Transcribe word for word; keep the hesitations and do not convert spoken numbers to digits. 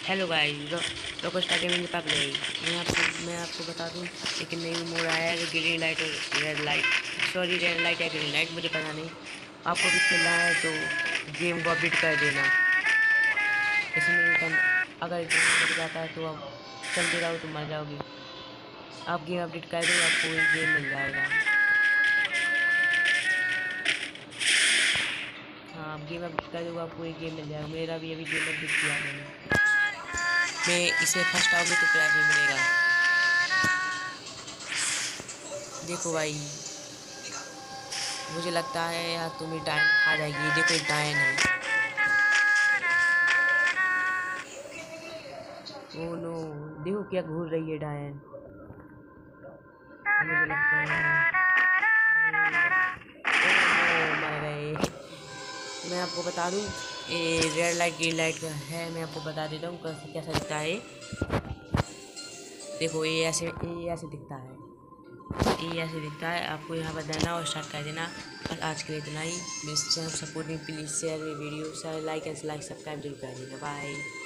Hello guys, loco star gaming पे आप गए। मैं आपको मैं आपको बता दूं लेकिन नई मोड आया है ग्रीन लाइट और red light. Sorry, red light या ग्रीन लाइट मुझे पता नहीं। आपको भी खेलना है तो गेम को अपडेट कर देना। इसमें कम अगर गेम बढ़ जाता है तो आप चलते रहो तो मर जाओगे। आप गेम अपडेट कर दो, आपको एक गेम मिल जाएगा। हाँ, आप गेम अपडेट कर दो, आपको एक गेम मिल जाएगा। मेरा भी अभी गेम अपडेट किया मैंने। मैं इसे फर्स्ट आओगे तो प्राइज मिलेगा। देखो भाई, मुझे लगता है यार तुम्हें डायन खा जाएगी। देखो एक डायन है। ओ नो, देखो क्या घूर रही है डायन। मुझे लगता है ओ मर गए। मैं आपको बता दूं, ये रेड लाइट ग्रीन लाइट का है। मैं आपको बता देता हूँ कैसे कैसा दिखता है। देखो ये ऐसे ये ऐसे दिखता है। ये ऐसे दिखता है। आपको यहाँ पर देना और स्टार्ट कर देना। बस आज के लिए इतना ही। मेरे चैनल सपोर्ट में please share video, share like and like subscribe जरूर कर देना। बाय।